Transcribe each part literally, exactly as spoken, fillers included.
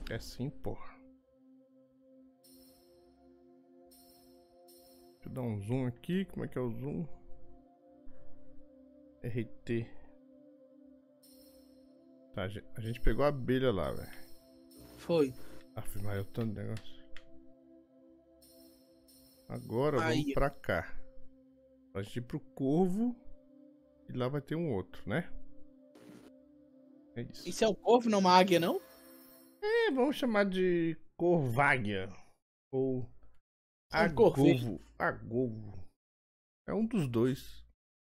É sim, porra. Deixa eu dar um zoom aqui. Como é que é o zoom? R T. Tá, a gente pegou a abelha lá, velho. Foi. Afirmar eu tanto negócio. Agora Aí. vamos pra cá. Pra gente ir pro corvo. E lá vai ter um outro, né? É isso. Isso é um corvo, não uma águia, não? É, vamos chamar de corváguia. Ou É um corveiro. agovo. Agovo. É um dos dois.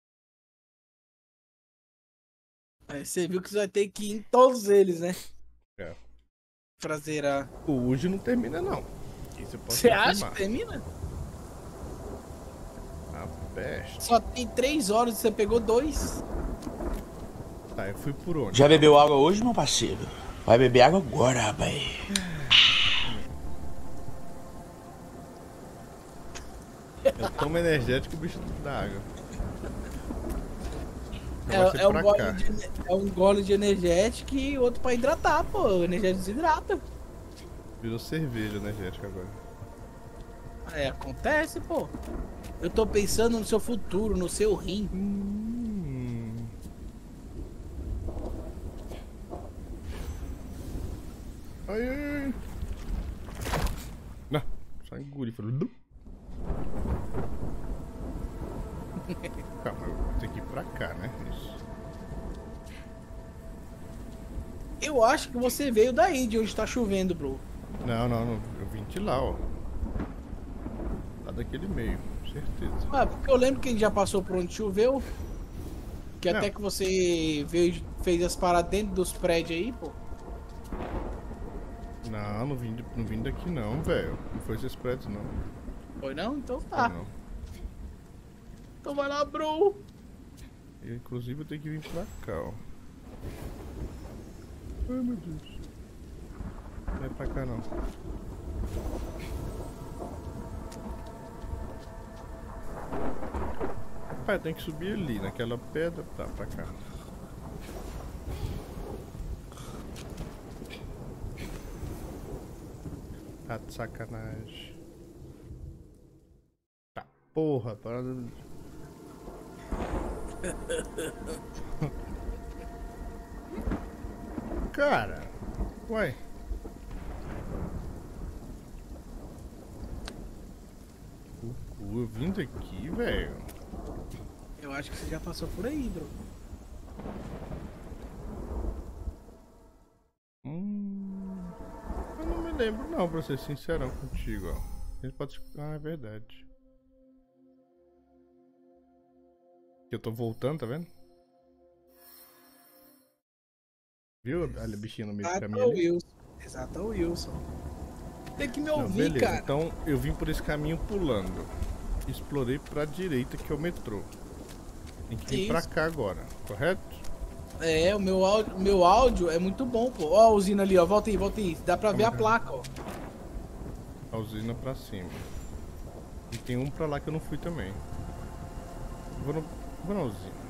É, você viu que você vai ter que ir em todos eles, né? É. Pra zerar. O hoje não termina, não. Isso eu posso Você acha afirmar. que termina? A peste. Só tem três horas e você pegou dois. Tá, eu fui por onde? Já bebeu água hoje, meu parceiro? Vai beber água agora, rapaz. Eu tomo energético e o bicho dá água. É, é, um gole de, é um gole de energético e outro pra hidratar, pô. O energético desidrata. Virou cerveja energética agora. É, acontece, pô. Eu tô pensando no seu futuro, no seu rim. Hum. Ai, ai, ai. Não, só engoli. Falou. Calma, eu vou ter que ir pra cá, né? Isso. Eu acho que você veio daí, de onde tá chovendo, bro. Não, não, não. Eu vim de lá, ó. Lá daquele meio, certeza. Ah, porque eu lembro que a gente já passou por onde choveu. Que Não. até que você veio, fez as paradas dentro dos prédios aí, pô. Não, não vim, de, não vim daqui não, velho. Não foi esses prédios, não. Foi não? Então tá. Não, não. Então vai lá, bro. Eu, inclusive, eu tenho que vir pra cá, ó. Ai, meu Deus. Não é pra cá, não. Pai, tem que subir ali, naquela pedra. Tá, pra cá. Tá de sacanagem. Tá, porra, parada. Cara, uai. Eu vim daqui, velho. Eu acho que você já passou por aí, bro. Hum, eu não me lembro não, pra ser sincerão contigo, ó. A gente pode... Ah, é verdade. Eu tô voltando, tá vendo? Viu? Olha o bichinho no meio do caminho ali. Wilson. Exato, Wilson. Tem que me Não, ouvir, beleza. cara. Então eu vim por esse caminho pulando. Explorei pra direita, que é o metrô. Tem que vir pra cá agora, correto? É, o meu áudio, o meu áudio é muito bom, pô. Ó a usina ali, ó. Volta aí, volta aí. Dá pra ver a placa, ó. A usina pra cima. E tem um pra lá que eu não fui também. Vou, no, vou na usina.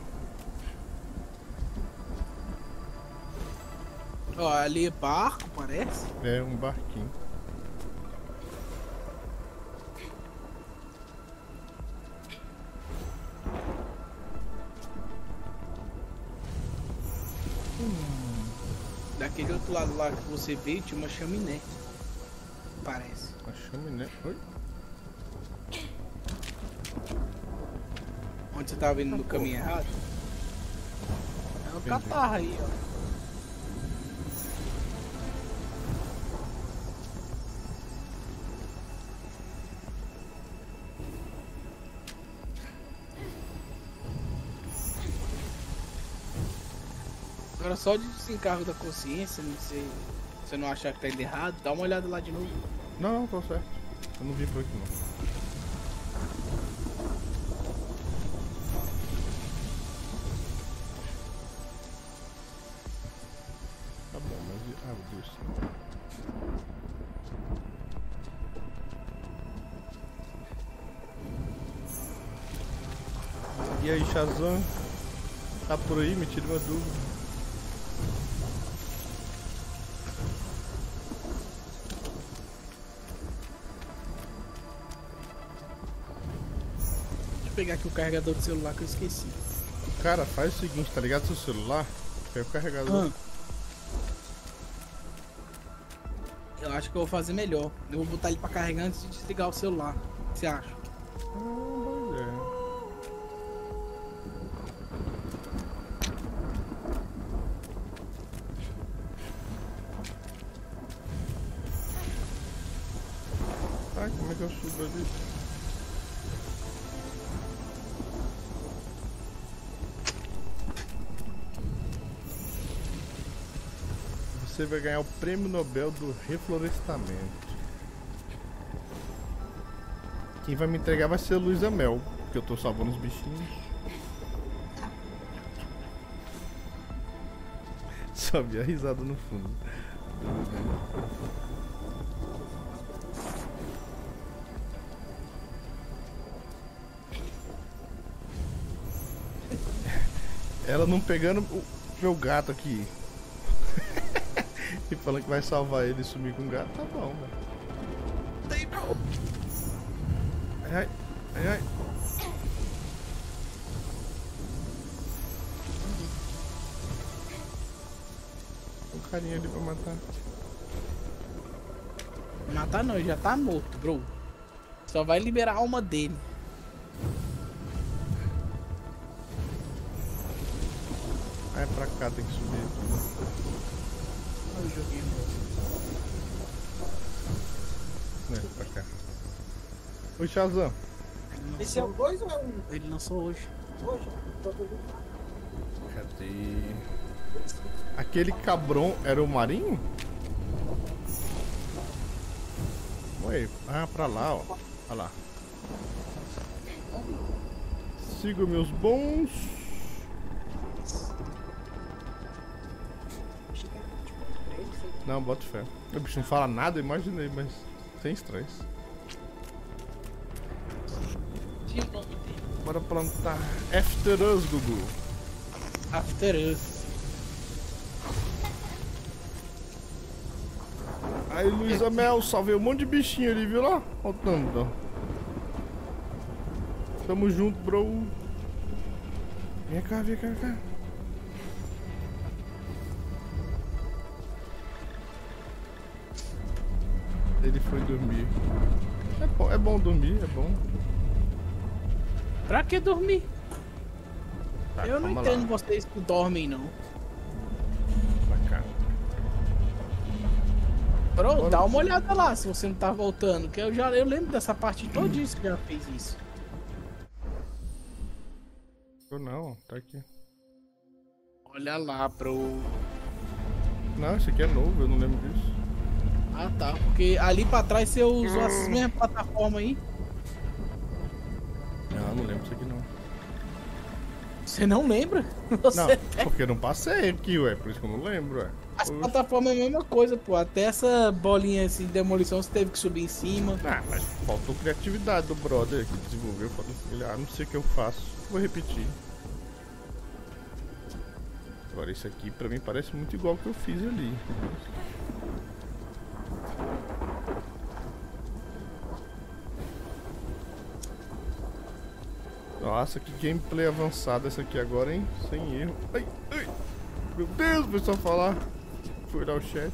Ó, ali é barco, parece. É um barquinho. Daquele outro lado lá que você veio, tinha uma chaminé. Parece. Uma chaminé? Oi? Onde você tava indo no caminho errado? É uma catarra aí, ó. Agora só de desencargo da consciência, não sei, você não achar que tá indo errado, dá uma olhada lá de novo. Não, não, tô certo. Eu não vim por aqui não. Tá bom, mas... Ah, meu Deus. E aí, Shazam? Tá por aí? Me tira uma dúvida. pegar aqui o carregador do celular que eu esqueci. Cara, faz o seguinte, tá ligado? Seu celular, pega o carregador. Ah. Eu acho que eu vou fazer melhor. Eu vou botar ele pra carregar antes de desligar o celular. O que você acha? Ah, boa ideia. Ai, como é que eu subo ali? Você vai ganhar o Prêmio Nobel do Reflorestamento. Quem vai me entregar vai ser a Luísa Mel, porque eu tô salvando os bichinhos. Só vi a risada no fundo. Ela não pegando o meu gato aqui. E falando que vai salvar ele e sumir com o gato, tá bom, velho. Ai, ai, ai, ai. Um carinha ali pra matar. Matar não, ele já tá morto, bro. Só vai liberar a alma dele. Ah, é pra cá, tem que subir. Olha o joguinho. Não, é pra cá. Oi, Shazam. Esse é o dois ou é um? Ele lançou hoje. Hoje? Cadê? Aquele cabron era o marinho? Oi, ah, pra lá, ó. Olha lá. Siga meus bons. Não, bota fé. O bicho não fala nada, eu imaginei, mas sem estresse. Bora plantar. After Us, Gugu. After Us. Aí, Luísa Mel, salvei um monte de bichinho ali, viu lá? Olha o tanto, ó. Tamo junto, bro. Vem cá, vem cá, vem cá. Ele foi dormir. É bom, é bom dormir, é bom. Pra que dormir? Tá, eu não calma entendo lá. vocês que dormem, não. Pra cá. Bro, Bora. dá uma olhada lá se você não tá voltando, que eu já eu lembro dessa parte todinha que já fez isso. Eu não, tá aqui. Olha lá, bro. Não, esse aqui é novo, eu não lembro disso. Ah, tá. Porque ali pra trás você usou essas mesmas plataformas aí. Não, não lembro disso aqui não. Você não lembra? Você Não, é- porque eu não passei aqui, ué, por isso que eu não lembro, ué. As Oxe. plataformas é a mesma coisa, pô. Até essa bolinha assim, de demolição você teve que subir em cima. Ah, mas faltou criatividade do brother que desenvolveu. Faltou, ele, ah, não sei o que eu faço. Vou repetir. Agora isso aqui pra mim parece muito igual ao que eu fiz ali. Nossa, que gameplay avançado essa aqui agora, hein? Sem erro. Ai, ai. Meu Deus, o pessoal falar. Fui olhar o chat.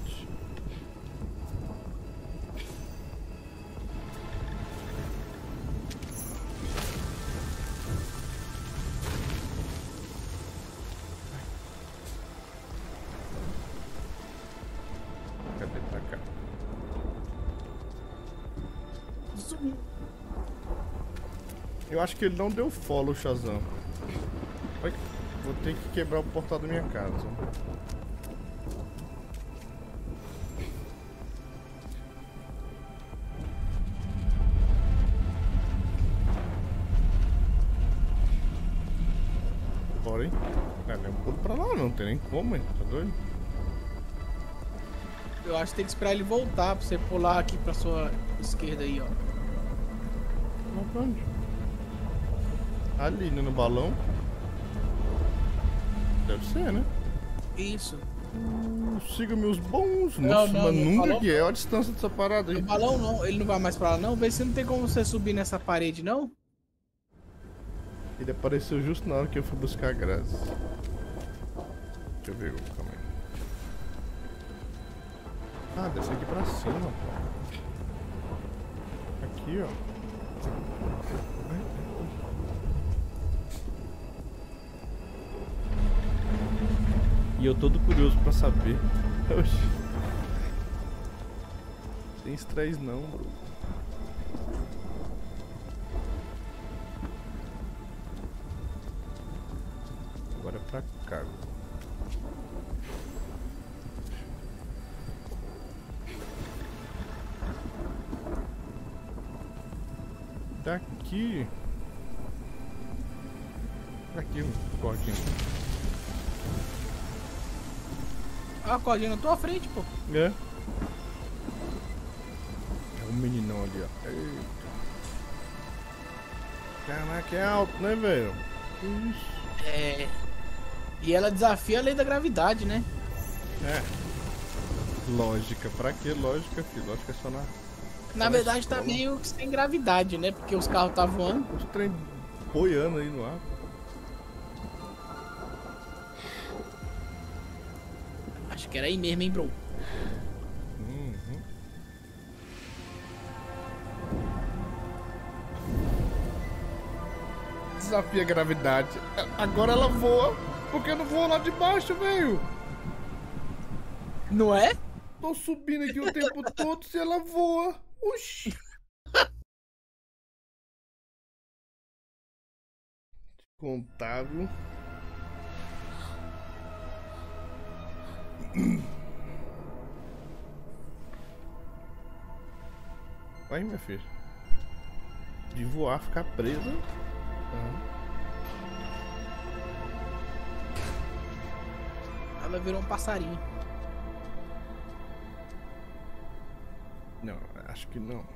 Cadê pra cá? Eu acho que ele não deu follow, Shazam. Vai- Vou ter que quebrar o portal da minha casa. Bora, hein? Não, nem um pulo pra lá, não tem nem como, hein? Tá doido? Eu acho que tem que esperar ele voltar pra você pular aqui pra sua esquerda aí, ó. Vamos pra onde? Ali, né? No balão. Deve ser, né? Isso. Uh, siga meus bons. Não, Nossa, não, mas no nunca balão que é. Olha a distância dessa parada aí. O balão não, ele não vai mais pra lá não. Vê se não tem como você subir nessa parede, não. Ele apareceu justo na hora que eu fui buscar a Grazi. Deixa eu ver, calma aí. Ah, desce aqui pra cima, pô. Aqui, ó. E eu todo curioso pra saber. Oxi. Tem estresse não, bro. Agora é pra cá. Daqui. Aqui, um cordinho. Ah, a cordinha na tua frente, pô. É. É um meninão ali, ó. Eita. Caraca, é alto, né, velho? Isso. É. E ela desafia a lei da gravidade, né? É. Lógica, pra que lógica, filho? Lógica é só na. Na verdade tá meio que sem gravidade, né? Porque os carros tá voando. Os trem boiando aí no ar. Acho que era aí mesmo, hein, bro? Uhum. Desafia a gravidade. Agora ela voa. Porque eu não vou lá de baixo, velho. Não é? Tô subindo aqui o tempo todo se ela voa. Oxi. Contável. Vai, minha filha. De voar, ficar presa. Uhum. Ela virou um passarinho. Não, acho que não.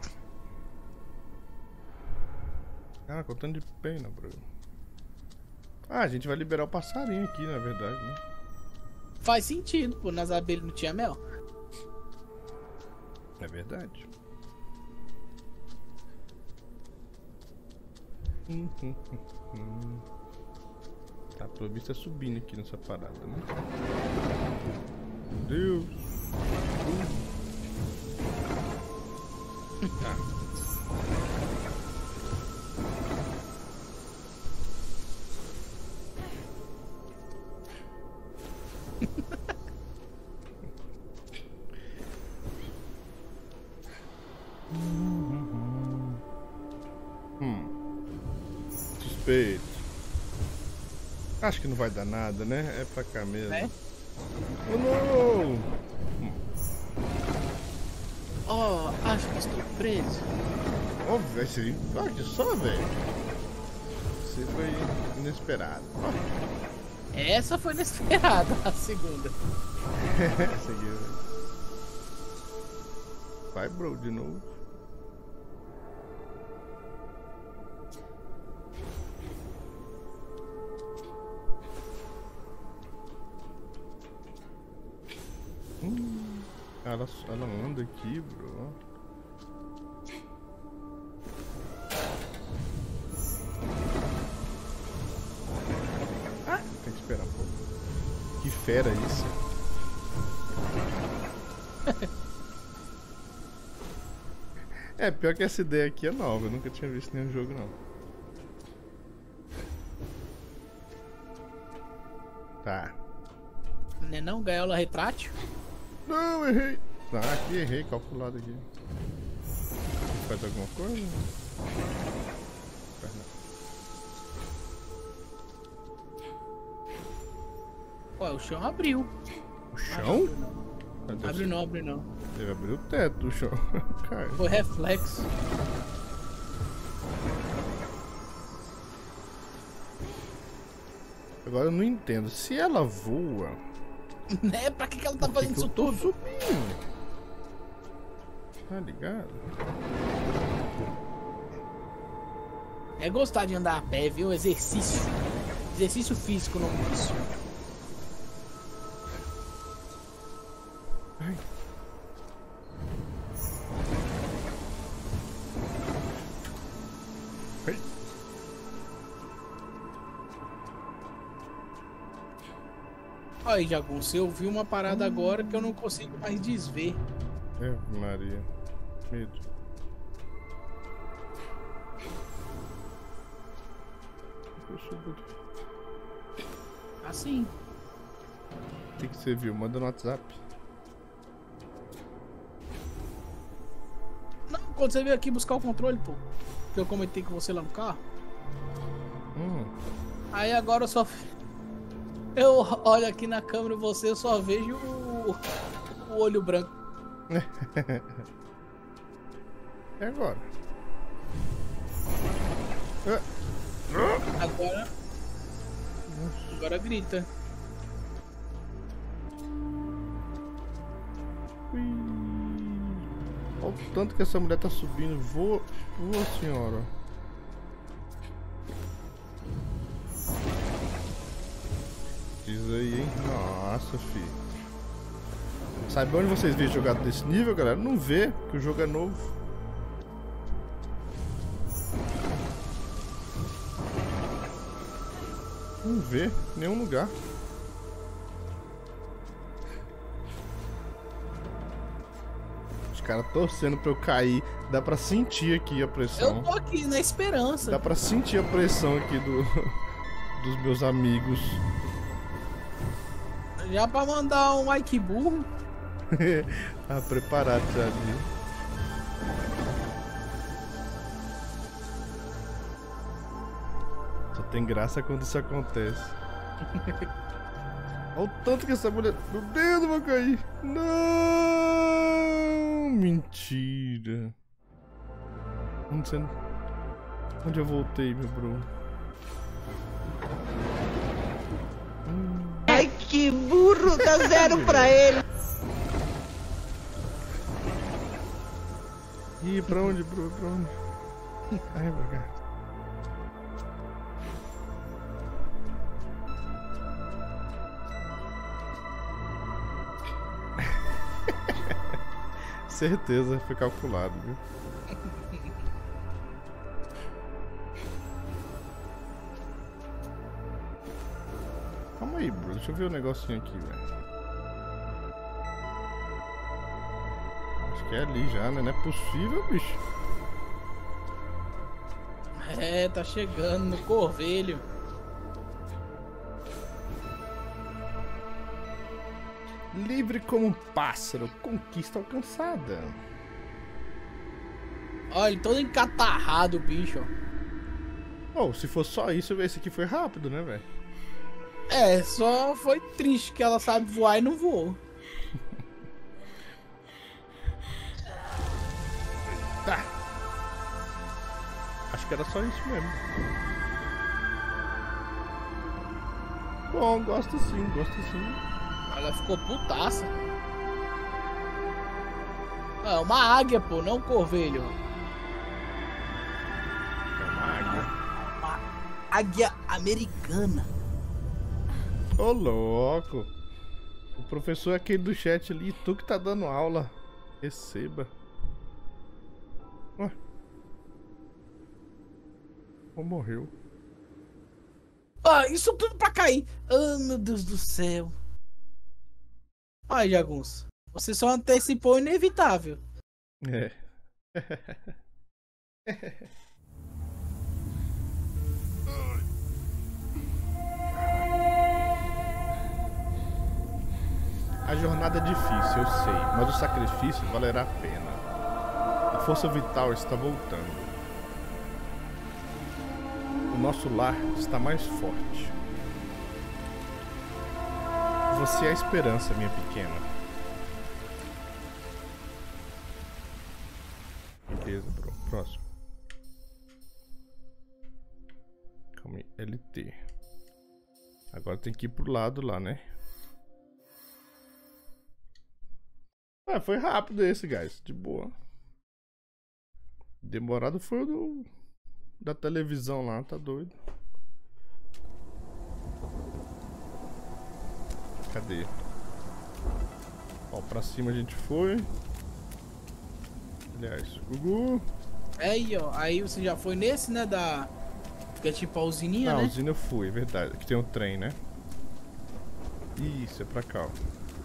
Ah, contando de pena, bro. Ah, a gente vai liberar o passarinho aqui, na verdade, né? Faz sentido, pô. Nas abelhas não tinha mel. É verdade. Hum, hum, hum, hum. Tá, pelo visto é subindo aqui nessa parada, né? Meu Deus. Uh. Ah. hum. Suspeito. Acho que não vai dar nada, né? É pra cá mesmo. É? Oh, não! Oh, acho que estou preso. Óbvio, vai ser. Olha só, velho. Você foi inesperado. Oh. Essa foi inesperada, a segunda. Essa aqui, velho. Vai, bro, de novo. Hum, ela, ela anda aqui, bro. Ah, tem que esperar um pouco. Que fera isso. É, pior que essa ideia aqui é nova, eu nunca tinha visto nenhum jogo não. Tá. Não é não? Gaiola retrátil? Não, errei. Ah, aqui errei, calculado aqui. Faz alguma coisa? Faz não. Ué, o chão abriu. O chão? Abriu não, abriu não. Deve abrir o teto do chão. Cara. Foi reflexo. Agora eu não entendo. Se ela voa... Né? Pra que, que ela tá fazendo que isso eu tô tudo? subindo? Tá ligado? É gostar de andar a pé, viu? Exercício. Exercício físico, não isso. Ai. Ai. Aí, Jagunço, eu vi uma parada agora que eu não consigo mais desver. É, Maria. Medo. Assim. O que, que você viu? Manda no WhatsApp. Não, quando você veio aqui buscar o controle, pô. Que eu comentei com você lá no carro. Hum. Aí agora eu só... Eu olho aqui na câmera e você, eu só vejo o, o olho branco. É agora. Agora... Agora grita. Olha o tanto que essa mulher tá subindo. Voa, voa, senhora. Diz aí, hein? Nossa, filho. Sabe onde vocês veem jogado desse nível, galera? Não vê, porque o jogo é novo. Não vê em nenhum lugar. Os caras torcendo pra eu cair. Dá pra sentir aqui a pressão. Eu tô aqui na esperança. Dá pra sentir a pressão aqui do, dos meus amigos. Já pra mandar um like burro. Tá preparado já ali. Só tem graça quando isso acontece. Olha o tanto que essa mulher... Meu Deus, eu vou cair. Não! Mentira. Onde você... Onde eu voltei, meu bro? Ai, que burro, dá zero pra ele. Ih, pra onde, bro? Pra onde? Ai, pra cá. Certeza, foi calculado, viu? Calma aí, bro. Deixa eu ver o negocinho aqui, velho. Acho que é ali já, né? Não é possível, bicho. É, tá chegando no Corvelho. Livre como um pássaro, conquista alcançada. Olha, todo encatarrado o bicho, ó. Oh, se for só isso, esse aqui foi rápido, né, velho? É, só foi triste que ela sabe voar e não voou. Tá. Acho que era só isso mesmo. Bom, gosto sim, gosto sim. Ela ficou putaça. Ah, uma águia, pô, não um corvelho. É uma águia. Uma águia americana. Ô, louco. O professor é aquele do chat ali, tu que tá dando aula. Receba. Ué. Ou morreu. Ah, isso tudo pra cair. Ah, meu Deus do céu. Ai, Jagunço, você só antecipou o inevitável. É. A jornada é difícil, eu sei, mas o sacrifício valerá a pena. A força vital está voltando. O nosso lar está mais forte. Você é a esperança, minha pequena. Beleza, bro. Próximo. Calma aí. L T. Agora tem que ir pro lado lá, né? Ah, foi rápido esse, guys. De boa. Demorado foi o do... da televisão lá, tá doido. Cadê? Ó, pra cima a gente foi. Aliás, Gugu. Aí, ó. Aí você já foi nesse, né? Da. Que é tipo a usininha, Ah, né? a usina eu fui, é verdade. Aqui tem um trem, né? Isso, é pra cá, ó.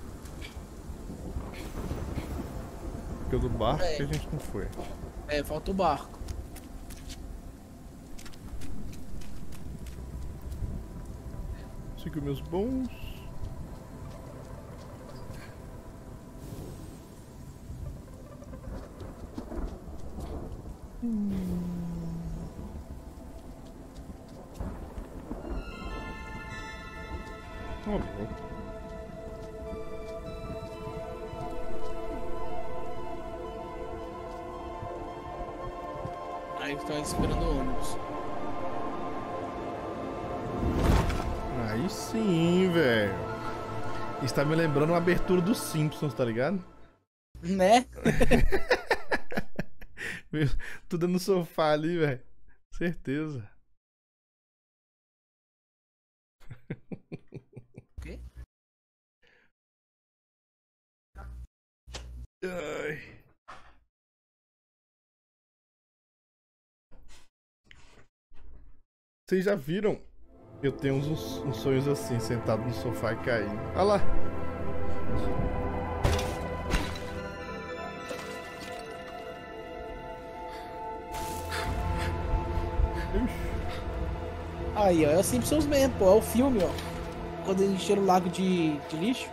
Porque o do barco É. que a gente não foi. É, falta o barco. Siga meus bons. Ó, louco. Aí tá esperando o ônibus. Aí sim, velho. Isso tá me lembrando uma abertura dos Simpsons, tá ligado? Né? Meu, tudo no sofá ali, velho. Certeza. O quê? Ai. Vocês já viram? Eu tenho uns, uns sonhos assim, sentado no sofá e caindo. Olha lá. Aí, ó, é o Simpsons mesmo, pô. É o filme, ó. Quando eles encheram o lago de, de lixo.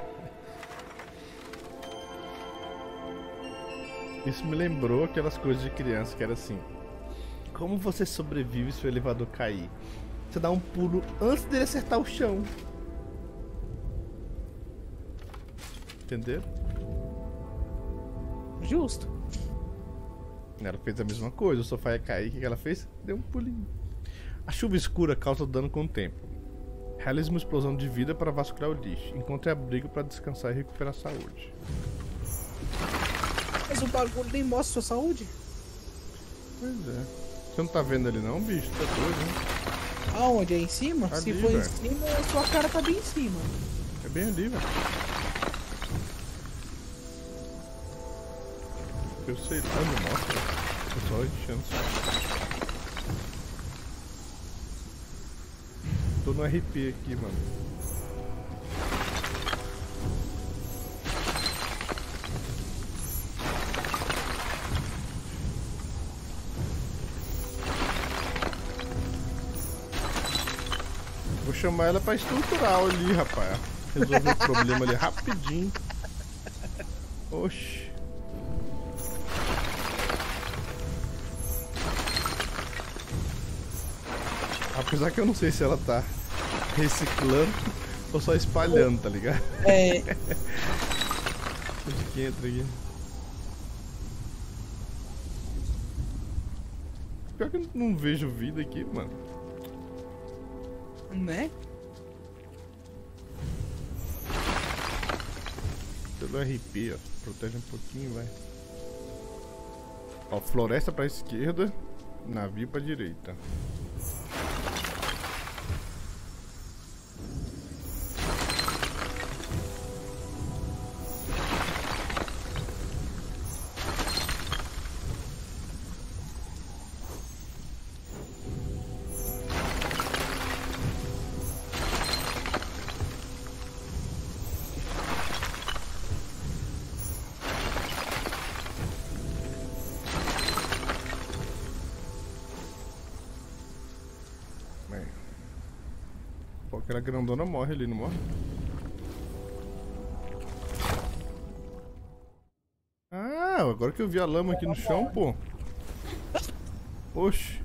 Isso me lembrou aquelas coisas de criança que era assim. Como você sobrevive se o elevador cair? Você dá um pulo antes dele acertar o chão. Entenderam? Justo. Ela fez a mesma coisa, o sofá ia cair, o que ela fez? Deu um pulinho. A chuva escura causa dano com o tempo. Realize uma explosão de vida para vasculhar o lixo. Encontre abrigo para descansar e recuperar a saúde. Mas o bagulho nem mostra sua saúde. Pois é. Você não tá vendo ali não, bicho? Tá doido, né? Aonde? É em cima? Ali, Se for velho. em cima, a sua cara tá bem em cima. É bem ali, velho. Eu sei lá, não mostra. Tô só enchendo o saco. Tô no R P aqui, mano. Vou chamar ela pra estrutural ali, rapaz. Resolver o problema ali rapidinho. Oxi. Apesar que eu não sei se ela tá reciclando ou só espalhando, tá ligado? É. Onde que entra aqui? Pior que eu não vejo vida aqui, mano. Né? Pelo R P, ó. Protege um pouquinho, vai. Ó, floresta pra esquerda, navio pra direita. Pô, aquela grandona morre ali, não morre? Ah, agora que eu vi a lama aqui no chão, pô. Oxi.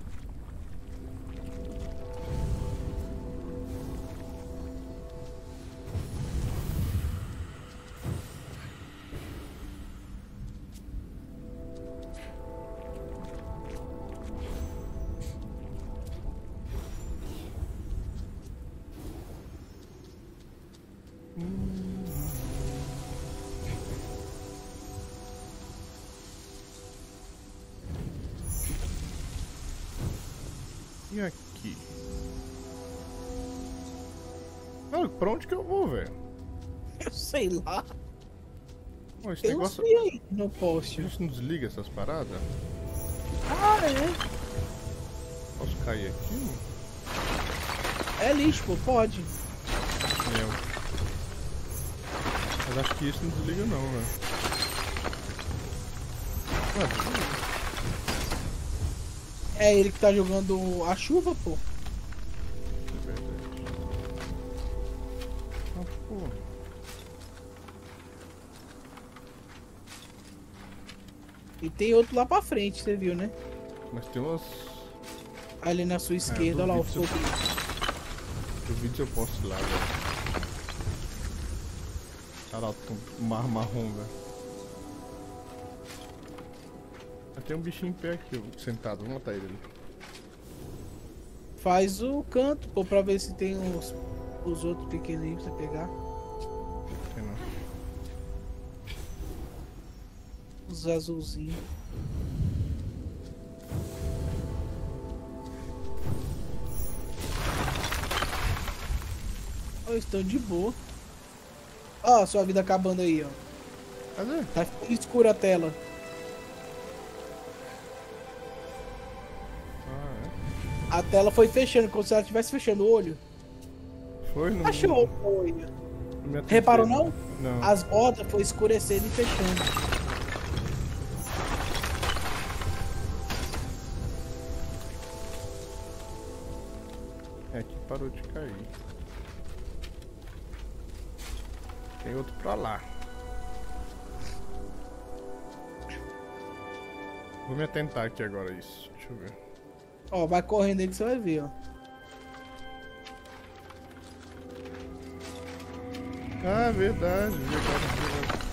E aqui? Mano, pra onde que eu vou, velho? Eu sei lá. Pô, esse Eu negócio... sei aí no A post. gente não desliga essas paradas? Ah, é? Posso cair aqui? É lixo, pô, pode. Meu. Mas acho que isso não desliga não, velho. É ele que tá jogando a chuva, pô. É verdade. Ah, porra. E tem outro lá pra frente, você viu, né? Mas tem umas... Ali na sua esquerda, olha lá o duvido fogo. O vídeo eu posso ir lá, velho. Caralho, tem um mar marrom, velho. Tem um bichinho em pé aqui, sentado. Vamos matar ele ali. Faz o canto, pô, pra ver se tem os, os outros pequenininhos pra você pegar. Tem não. Os azulzinhos. Oh, estão de boa. Ó, sua vida acabando aí, ó. Cadê? Tá ficando escura a tela. Ah, A tela foi fechando, como se ela estivesse fechando o olho. é? Foi? Não... Achou o olho. não me atentei, Reparou não? Não. As bordas foi escurecendo e fechando. É que parou de cair. Tem outro pra lá. Vou me atentar aqui agora isso. Deixa eu ver. Ó, vai correndo aí que você vai ver, ó. Ah, verdade, verdade, verdade.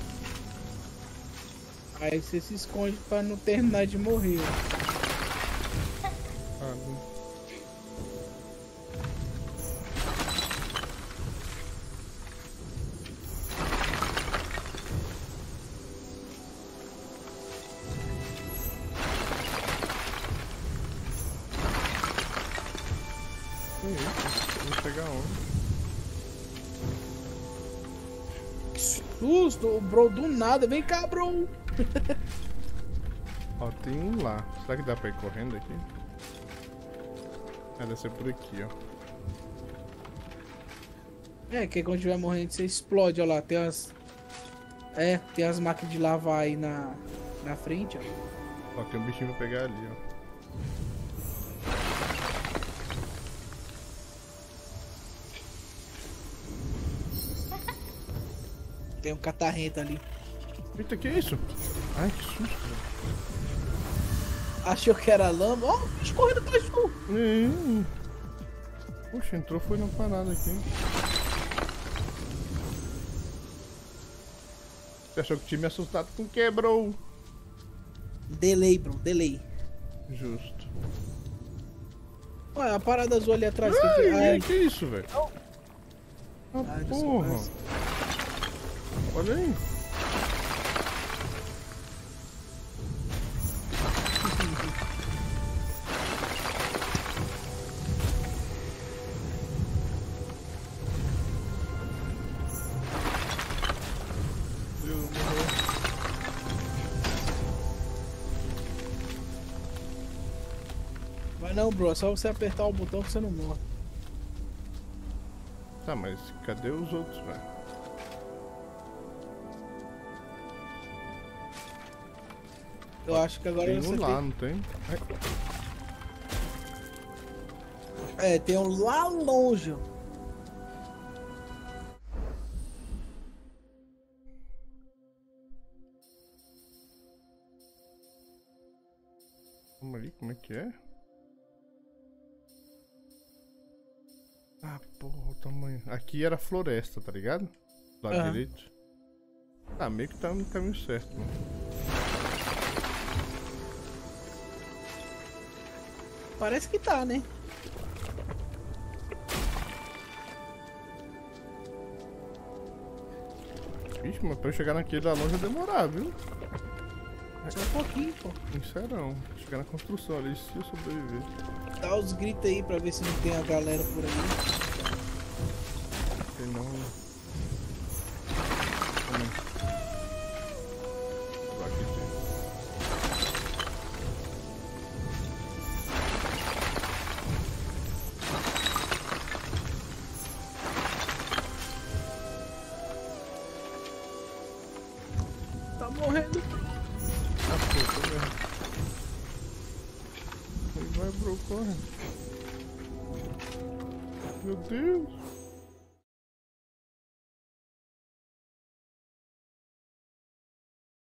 Aí você se esconde pra não terminar de morrer, ó. Ah, não. Que isso? Vou pegar onde? Susto, o bro do nada. Vem cá, bro. Ó, tem um lá. Será que dá pra ir correndo aqui? É, deve ser por aqui, ó. É, que quando tiver morrendo você explode, ó lá. Tem as... É, tem as máquinas de lavar aí na, na frente, ó. Ó, tem um bichinho pra pegar ali, ó. Tem um catarrento ali. Eita, que é isso? Ai, que susto, velho. Achou que era lama. Ó, oh, escorrendo atrás de tu. Hum. Poxa, entrou foi na parada aqui. Você achou que tinha me assustado com o que, bro? Delay, bro, delay. Justo. Olha, a parada azul ali atrás. Ai, que... ai, Ai. que isso, velho? Ah, Ai, porra. desculpa. Olha aí. Deus, morreu. Vai não, bro, é só você apertar o botão que você não morre. Tá, mas cadê os outros, velho? Eu acho que agora Tem você um lá, não tem? Ai, tem... É, tem um lá longe, ó. Vamos ali, como é que é? Ah, porra, o tamanho. Aqui era floresta, tá ligado? Do lado Aham. direito. Ah, meio que tá no caminho certo, né? Parece que tá, né? Vixe, mas pra eu chegar naquele da longe vai demorar, viu? Só um pouquinho, pô. Sincerão. Chegar na construção ali, se eu sobreviver. Dá os gritos aí pra ver se não tem a galera por aí. Tem não. Também. Aqui tem. morrendo. Ah, pô, tô vendo. Aí vai, bro, corre. Meu Deus.